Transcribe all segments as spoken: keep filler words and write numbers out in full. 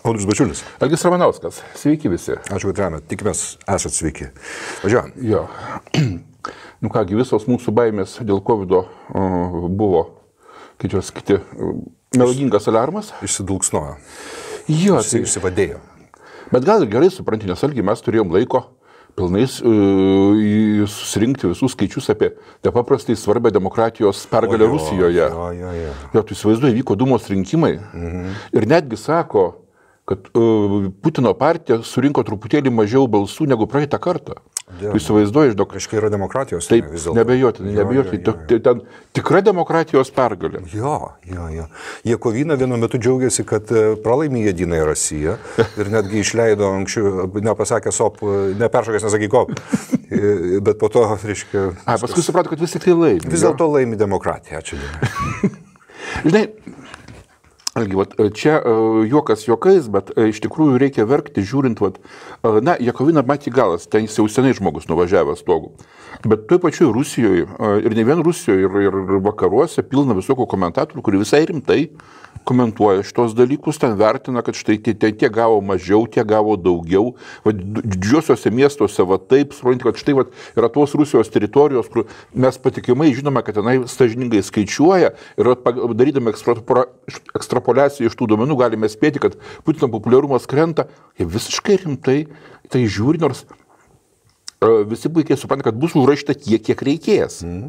Audrius Bačiulis. Algis Ramanauskas. Sveiki visi. Ačiū, kad remėt. Tikimės, esat sveiki. Važiuojam. Jo. Nu kągi, visos mūsų baimės dėl kovido uh, buvo, kaip jos kiti, uh, melagingas alarmas. Išsidulksnojo. Jo. Išsi, Tai... Išsivadėjo. Bet gal ir gerai supranti, nes Algi mes turėjom laiko pilnais uh, susirinkti visus skaičius apie nepaprastai svarbią demokratijos pergalę O, jo, Rusijoje. Jo, jo, jo. Jo, tu įsivaizduoji, vyko Dūmos rinkimai mhm. ir netgi sako, kad uh, Putino partija surinko truputėlį mažiau balsų negu praeitą kartą. Tu įsivaizduoji, žinok. Kažkai yra demokratijos. Taip, ne, vis dėlto. nebejotinai, nebejotinai. Jo, jo, jo, jo. Ten tikra demokratijos pergalė. Jo, jo, jo. Jakovina vienu metu džiaugiasi, kad pralaimė Jedinai Rasiją ir netgi išleido anksčiau, nepasakė sop, neperšokęs, nesakai kop. Bet po to, reiškia... A, paskui suprato, kad vis tik tai laimi. Vis dėlto laimi demokratija, ačiū. Žinai, Algi, vat, čia uh, juokas juokais, bet uh, iš tikrųjų reikia verkti, žiūrint, vat, uh, na, Jakovina matė galas, ten jis jau senai žmogus nuvažiavęs stogų. Bet toj pačioj Rusijoje, uh, ir ne vien Rusijoje, ir, ir vakaruose pilna visokių komentatorių, kurie visai rimtai komentuoja šitos dalykus, ten vertina, kad štai tie, tie gavo mažiau, tie gavo daugiau. Va, didžiuosiuose miestuose va taip, supranti, kad štai va, yra tos Rusijos teritorijos, kur mes patikimai žinome, kad tenai sąžiningai skaičiuoja ir darydami ekstrapoliaciją iš tų duomenų galime spėti, kad Putino populiarumas krenta. Jie visiškai rimtai tai žiūri, nors uh, visi puikiai supranta, kad bus užrašyta tiek, kiek reikės. Mm.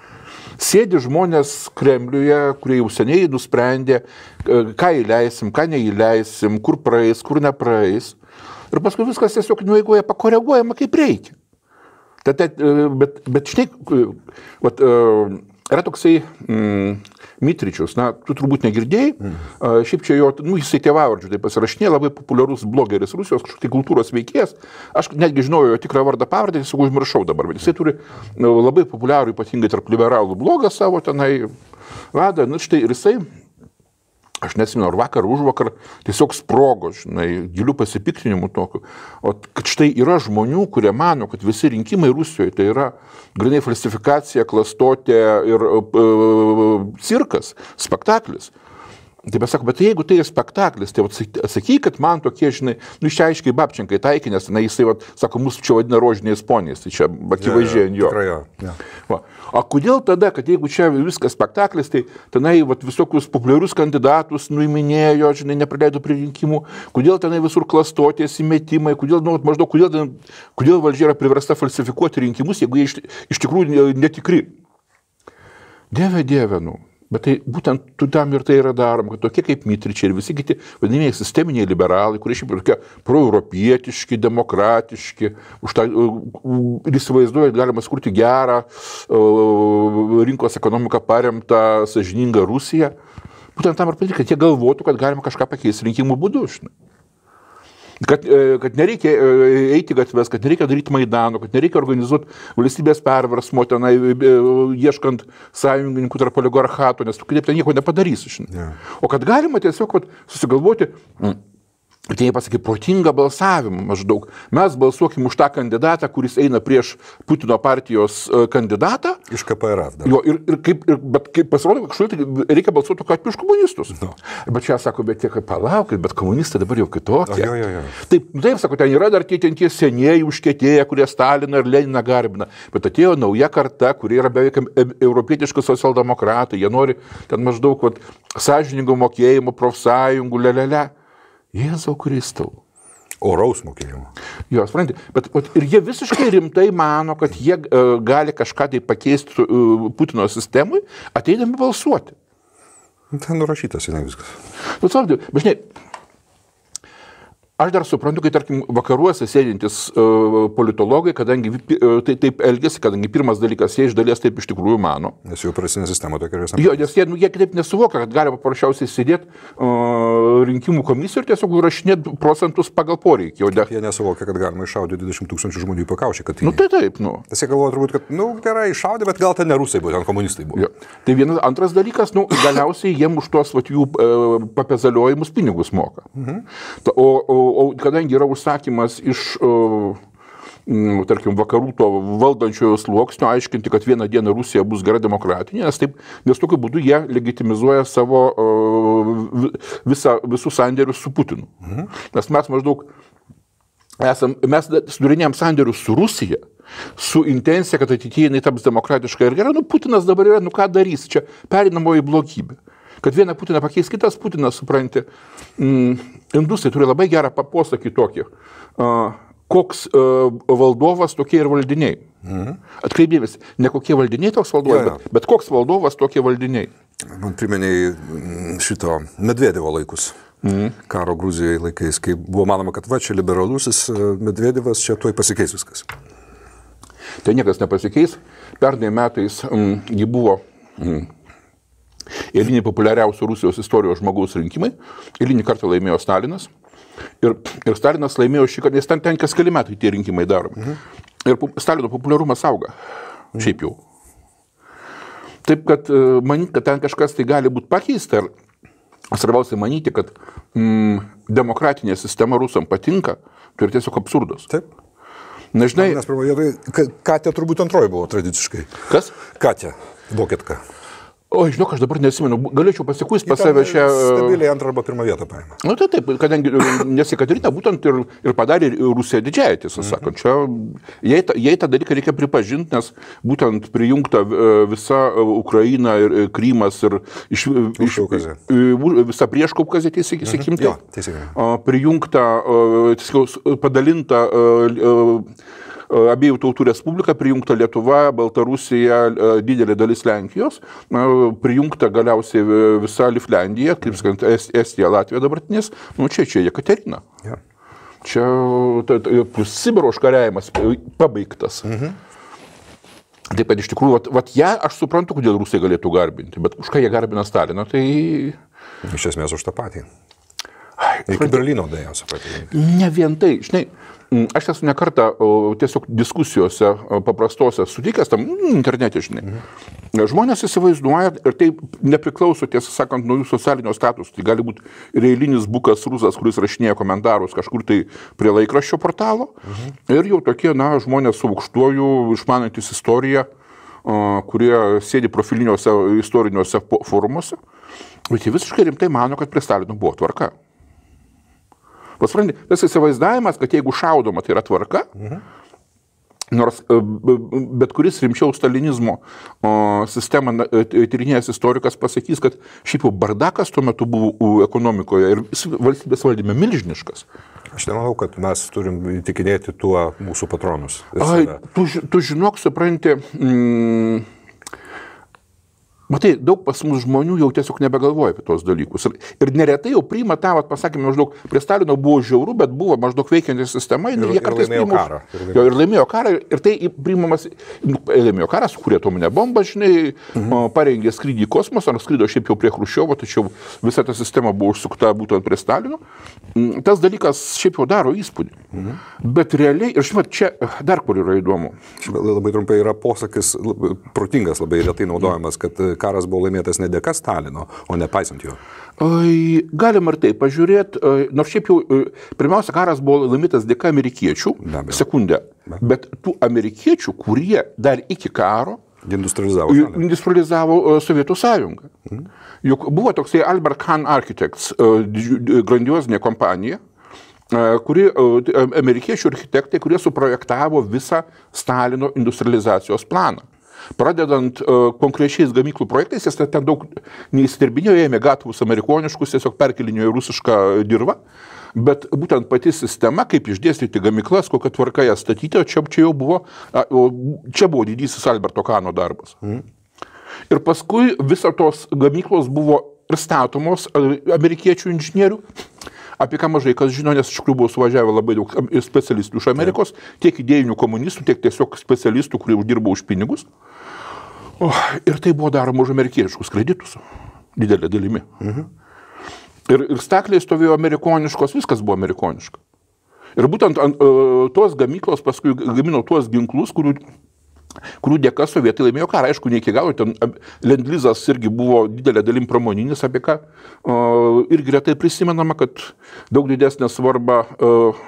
Sėdi žmonės Kremliuje, kurie jau seniai nusprendė, ką įleisim, ką neįleisim, kur praeis, kur nepraeis. Ir paskui viskas tiesiog nueigoje pakoreguojama kaip reikia. Bet, bet, bet štai, vat, yra toksai mm, Mitričius, na, tu turbūt negirdėjai, mm. šiaip čia jo, nu, jisai tėvavardžių tai pasirašinė, labai populiarus blogeris Rusijos, kažkoks tai kultūros veikėjas. Aš netgi žinojau jo tikrą vardą pavardę, tiesiog užmiršau dabar, bet jisai turi labai populiarų, ypatingai tarp liberalų blogą savo tenai veda, nu, štai ir jisai, aš nesimenu, ar vakar, už vakar, tiesiog sprogo, žinai, gilių pasipiktinimų tokių. O kad štai yra žmonių, kurie mano, kad visi rinkimai Rusijoje tai yra grinai falsifikacija, klastotė ir uh, cirkas, spektaklis. Tai mes sako, bet jeigu tai yra spektaklis, tai atsakyk, kad man tokie, žinai, nu išaiškiai Babčenkai taikė, nes na, jisai, vat, sako, mūsų čia vadina rožiniais poniais, tai čia akivaizdžiai ant jo. Tikrai jo. Ja. Va. O kodėl tada, kad jeigu čia viskas spektaklis, tai tenai vat, visokius populiarius kandidatus nuiminėjo, žinai, neprileido prie rinkimų, kodėl tenai visur klastotės įmetimai, kodėl, nu, maždaug, kodėl, kodėl valdžia yra priversta falsifikuoti rinkimus, jeigu jie iš, iš tikrųjų netikri. Dieve, dieve, nu. Bet tai būtent tu tam ir tai yra darom, kad tokie kaip Mitričiai ir visi kiti vadinamieji sisteminiai liberalai, kurie šiaip yra tokie proeuropietiški, demokratiški, už tą ir įsivaizduoja, galima skurti gerą rinkos ekonomiką paremtą sąžiningą Rusiją. Būtent tam ir padaryti, kad jie galvotų, kad galima kažką pakeisti rinkimų būdu. Žinai. Kad, kad nereikia eiti gatves, kad nereikia daryti Maidano, kad nereikia organizuoti valstybės perversmo tenai, ieškant sąjungininkų tarp oligarchato, nes tu kitaip ten nieko nepadarysi. Yeah. O kad galima tiesiog vat, susigalvoti, tai jie pasakė, protingą balsavimą maždaug. Mes balsuokim už tą kandidatą, kuris eina prieš Putino partijos kandidatą. Iš K P R F dar. Jo, ir, ir kaip, ir, bet kaip pasirodo, kažkaip reikia balsuoti kad prieš komunistus. No. Bet čia sako, bet tiek palaukit, bet komunistai dabar jau kitokie. Jo, jo, jo. Taip, taip, sako, ten yra dar tie, ten tie senieji užkietėję, kurie Staliną ir Leniną garbina. Bet atėjo nauja karta, kurie yra beveik europietiški socialdemokratai. Jie nori ten maždaug vat, sąžiningo mokėjimo, profsąjungų, lelele. Jėzau Kristau. Oraus mokėjimo. Jo, supranti, bet, bet ir jie visiškai rimtai mano, kad jie uh, gali kažką tai pakeisti uh, Putino sistemui, ateidami balsuoti. Ten nurašytas, žinai, viskas. Bet, bet žinai, aš dar suprantu, kai, tarkim, vakaruose sėdintis uh, politologai, kadangi uh, tai, taip elgesi, kadangi pirmas dalykas, jie iš dalies taip iš tikrųjų mano. Nes jų prasinė sistema tokia yra. Jo, nes jie, nu, jie kitaip nesuvokia, kad galima paprasčiausiai sėdėti uh, rinkimų komisiją ir tiesiog rašinėti procentus pagal poreikį. De... Jie nesuvokia, kad galima iššaudyti dvidešimt tūkstančių žmonių į pakaušį. Kad... Nu tai taip, nu. Tas jie galvoja turbūt, kad, nu, gerai, iššaudė, bet gal ten ne rusai buvo, ten komunistai buvo. Jo. Tai vienas, antras dalykas, nu, galiausiai jiem už tuos vat, jų uh, papezaliojimus pinigus moka. Mhm. Ta, o, o, o kadangi yra užsakymas iš uh, tarkim, vakarų to valdančiojo sluoksnio aiškinti, kad vieną dieną Rusija bus gera demokratinė, nes, taip, nes tokiu būdu jie legitimizuoja savo visą, visus sandėrius su Putinu. Mhm. Nes mes maždaug esam, mes sudarinėjom sandėrius su Rusija, su intencija, kad ateityje jinai taps demokratiškai ir gerai. Nu, Putinas dabar yra, nu ką darys, čia perinamoji blogybė. Kad vieną Putiną pakeis kitas Putinas, supranti, mm, indusai turi labai gerą posakį tokį. Uh, koks uh, valdovas, tokie ir valdiniai. Mhm. Atkreipdėmės, ne kokie valdiniai toks valdovas, ja, ja. Bet, bet koks valdovas, tokie valdiniai. Man primeniai šito Medvedevo laikus. Mhm. Karo Gruzijoje laikais, kai buvo manoma, kad va, čia liberalusis Medvedevas, čia tuoj pasikeis viskas. Tai niekas nepasikeis. Pernai metais mm, jį buvo mm, eiliniai populiariausių Rusijos istorijos žmogaus rinkimai. Eilinį kartą laimėjo Stalinas. Ir, ir Stalinas laimėjo šį kartą, nes ten ten kas keli metai tie rinkimai daromi. Mhm. Ir Stalino populiarumas auga. Mhm. Šiaip jau. Taip, kad manyti, kad ten kažkas tai gali būti pakeista. Ir svarbiausia manyti, kad mm, demokratinė sistema rusam patinka, tai yra tiesiog absurdas. Taip. Nežinai. Nes pirmoje, Katė turbūt antroji buvo tradiciškai. Kas? Katė, vokietka. O, žinok, aš dabar nesimenu, galėčiau pasikuist pas save šią... Stabiliai antrą arba pirmą vietą paėmė. Nu, tai taip, kadangi nes Jekaterina būtent ir, ir padarė Rusiją didžiąją, tiesą mm-hmm. sakant. Čia, jai, jai tą dalyką reikia pripažinti, nes būtent prijungta visa Ukraina ir Krymas ir iš, iš, visa Prieškaukazė, teisingai, mm-hmm. teisingai. Prijungta, tiesiog padalinta abiejų tautų respublika, prijungta Lietuva, Baltarusija, didelė dalis Lenkijos, prijungta galiausiai visa Livlandija, kaip sakant, Estija, Latvija dabartinės, nu čia čia Jekaterina. Ja. Čia plus Sibiro užkariavimas pabaigtas. Mhm. Taip, kad iš tikrųjų, vat, vat ją aš suprantu, kodėl Rusai galėtų garbinti, bet už ką jie garbina Staliną, tai... Iš esmės už tą patį. Iki Berlyno dėjausia patį. Ne vien tai, žinai, aš esu ne kartą tiesiog diskusijose paprastose sutikęs tam internete, žinai. Mhm. Žmonės įsivaizduoja ir tai nepriklauso, tiesą sakant, nuo jų socialinio statusų. Tai gali būti ir eilinis bukas rusas, kuris rašinėja komentarus kažkur tai prie laikraščio portalo. Mhm. Ir jau tokie, na, žmonės su aukštuoju, išmanantis istoriją, kurie sėdi profiliniuose istoriniuose forumuose. Bet jie visiškai rimtai mano, kad prie Stalino buvo tvarka. Pasvarandi, tas įsivaizdavimas, kad jeigu šaudoma, tai yra tvarka, mhm. nors bet kuris rimčiau stalinizmo o, sistemą tyrinėjęs istorikas pasakys, kad šiaip jau bardakas tuo metu buvo ekonomikoje ir valstybės valdyme milžiniškas. Aš nemanau, kad mes turim įtikinėti tuo mūsų patronus. Ai, tu, tu žinok, supranti... Mm, Matai, daug pas mus žmonių jau tiesiog nebegalvoja apie tos dalykus. Ir, ir neretai jau priima tą, pasakėme, maždaug prie Stalino buvo žiauru, bet buvo maždaug veikianti sistema. Ir, ir, ir laimėjo priimus, karą. Ir laimėjo. Jo, ir laimėjo karą. Ir tai priimamas, laimėjo karą, sukūrė atominę bombą, žinai, mhm. parengė skrydį į kosmosą, ar skrydo šiaip jau prie Chruščiovo, tačiau visa ta sistema buvo užsukta būtent prie Stalino. Tas dalykas šiaip jau daro įspūdį. Mhm. Bet realiai, ir žinot, čia dar kur yra įdomu. Labai trumpai yra posakis, labai, protingas, labai retai naudojamas, kad karas buvo laimėtas ne dėka Stalino, o nepaisant jo. Galim ir tai pažiūrėti, nors šiaip jau, pirmiausia, karas buvo laimėtas dėka amerikiečių, sekundę, bet tų amerikiečių, kurie dar iki karo industrializavo, industrializavo Sovietų sąjungą. Mhm. Juk buvo toksai Albert Kahn Architects, grandiozinė kompanija, kuri, amerikiečių architektai, kurie suprojektavo visą Stalino industrializacijos planą. Pradedant uh, konkrečiais gamyklų projektais, jis ten daug neįsidirbinėjo, ėmė gatavus amerikoniškus, tiesiog perkelinėjo rusišką dirvą, bet būtent pati sistema, kaip išdėstyti gamyklas, kokia tvarka ją statyti, čia, čia jau buvo, čia buvo didysis Alberto Kahno darbas. Mm. Ir paskui visos tos gamyklos buvo statomos amerikiečių inžinierių, apie ką mažai kas žino, nes iš tikrųjų buvo suvažiavę labai daug specialistų iš Amerikos, tiek idėjinių komunistų, tiek tiesiog specialistų, kurie uždirbo už pinigus. O, ir tai buvo daroma už amerikietiškus kreditus, didelė dalimi. Mhm. Ir, ir stakliai stovėjo amerikoniškos, viskas buvo amerikoniška. Ir būtent ant, tos gamyklos paskui gamino tuos ginklus, kurių, kurių dėka sovietai laimėjo karą. Aišku, ne iki galo, ten Lendlizas irgi buvo didelė dalim pramoninis, apie ką o, irgi retai prisimenama, kad daug didesnė svarba o,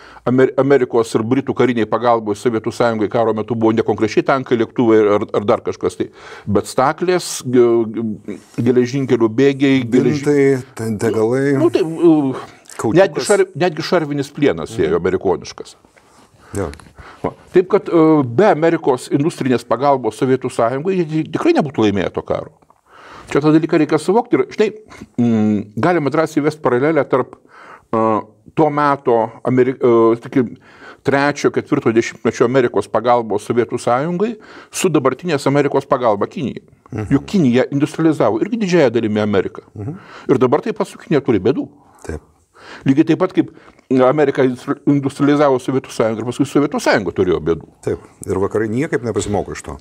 Amerikos ir Britų kariniai pagalbos Sovietų sąjungai karo metu buvo ne konkrečiai tankai, lėktuvai ar, ar dar kažkas tai, bet staklės, geležinkelių bėgiai, geležinkeliai, degalai. Nu, tai, netgi, šar, netgi šarvinis plienas ėjo mhm. amerikoniškas. Ja. Va. Taip, kad be Amerikos industrinės pagalbos Sovietų sąjungai tikrai nebūtų laimėję to karo. Čia tą dalyką reikia suvokti ir štai m, galima drąsiai vesti paralelę tarp uh, tuo metu Ameri uh, tik, trečio, ketvirto dešimtmečio Amerikos pagalbos Sovietų sąjungai su dabartinės Amerikos pagalba Kinijai. Mhm. Juk Kinija industrializavo irgi didžiąją dalimi Ameriką. Mhm. Ir dabar taip pat su Kinija turi bėdų. Taip. Lygiai taip pat kaip Amerika industrializavo Sovietų sąjungą ir paskui Sovietų sąjunga turėjo bėdų. Taip. Ir vakarai niekaip nepasimoko iš to.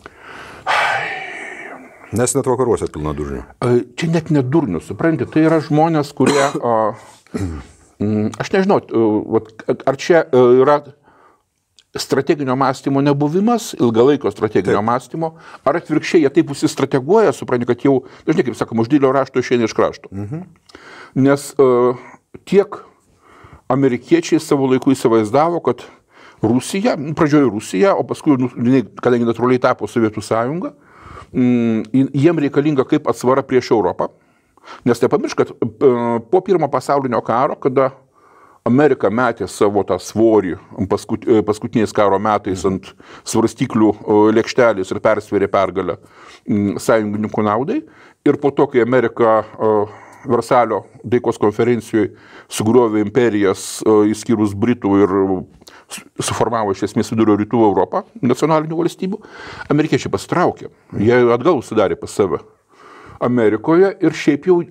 Nes net vakaruose pilna durnių. Čia net ne durnių, supranti, tai yra žmonės, kurie, a, aš nežinau, ar čia yra strateginio mąstymo nebuvimas, ilgalaikio strateginio taip. Mąstymo, ar atvirkščiai jie taip užsistrateguoja, supranti, kad jau, dažnai, kaip sakoma, už didelio rašto išeina iš krašto. Mhm. Nes a, tiek amerikiečiai savo laiku įsivaizdavo, kad Rusija, pradžioje Rusija, o paskui, kadangi natūraliai tapo Sovietų sąjunga, jiem reikalinga kaip atsvara prieš Europą, nes nepamiršk, kad po pirmo pasaulinio karo, kada Amerika metė savo tą svorį paskut, paskutiniais karo metais ant svarstyklių lėkštelės ir persvėrė pergalę sąjungininkų naudai, ir po to, kai Amerika Versalio taikos konferencijoje sugriovė imperijas, išskyrus Britų ir suformavo iš esmės vidurio rytų Europą, nacionalinių valstybių, amerikiečiai pasitraukė. Jie atgal sudarė pas save Amerikoje ir šiaip jau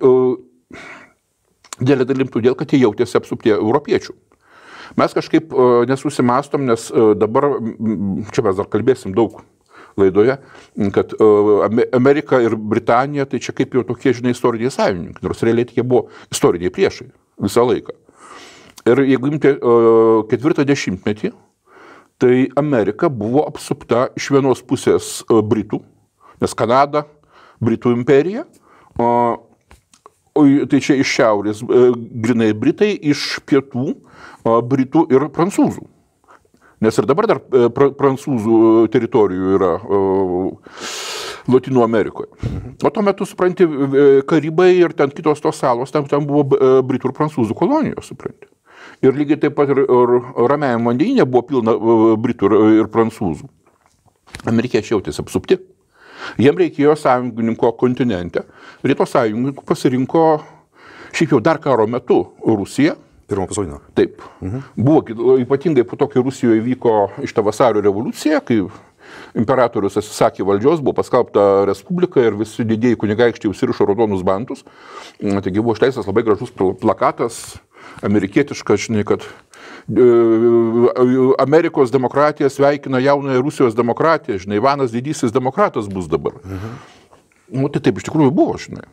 dėlė dalim todėl, kad jie jautėsi apsupti europiečių. Mes kažkaip nesusimastom, nes dabar, čia mes dar kalbėsim daug laidoje, kad Amerika ir Britanija, tai čia kaip jau tokie, žinai, istoriniai sąjungininkai, nors realiai jie buvo istoriniai priešai visą laiką. Ir jeigu imti uh, ketvirtą dešimtmetį, tai Amerika buvo apsupta iš vienos pusės uh, Britų, nes Kanada, Britų imperija, uh, o tai čia iš šiaurės uh, grinai Britai, iš pietų uh, Britų ir prancūzų. Nes ir dabar dar uh, pra, prancūzų teritorijų yra uh, Lotynų Amerikoje. O tuo metu, supranti, Karibai ir ten kitos tos salos, ten, ten buvo uh, Britų ir prancūzų kolonijos, supranti. Ir lygiai taip pat ir, ir Ramiajame vandenyne buvo pilna Britų ir, ir prancūzų. Amerikiečiai jautėsi apsupti. Jiem reikėjo sąjungininko kontinente. Ir to sąjungininkų pasirinko šiaip jau dar karo metu Rusija. Pirmo pasaulinio. Taip. Mhm. Buvo ypatingai po to, kai Rusijoje vyko iš ta vasario revoliucija, kai imperatorius atsisakė valdžios, buvo paskelbta respublika ir visi didieji kunigaikščiai užsirišo raudonus bantus. Taigi buvo išleistas labai gražus plakatas, amerikietiška, žinai, kad e, Amerikos demokratija sveikina jaunąją Rusijos demokratiją, žinai, Ivanas didysis demokratas bus dabar. Mhm. Nu, tai taip iš tikrųjų buvo, žinai.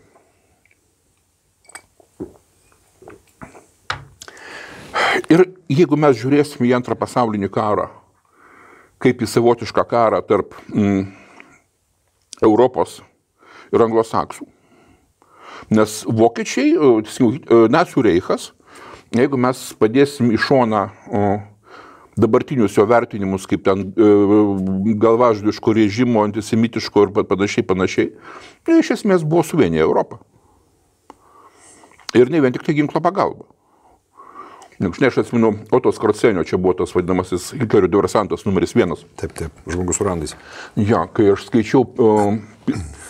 Ir jeigu mes žiūrėsim į antrą pasaulinį karą, kaip į savotišką karą tarp mm, Europos ir anglosaksų, nes vokiečiai, nacių reichas, jeigu mes padėsim į šoną o, dabartinius jo vertinimus, kaip ten e, galvažudiško režimo, antisemitiško ir panašiai, panašiai, tai iš esmės buvo suvienyje Europą. Ir ne vien tik tai ginklo pagalba. Žinai, aš atsimenu, Oto Skorcenio, čia buvo tas vadinamasis Hitlerio diversantas numeris vienas. Taip, taip, žmogus su randais. Ja, kai aš skaičiau uh,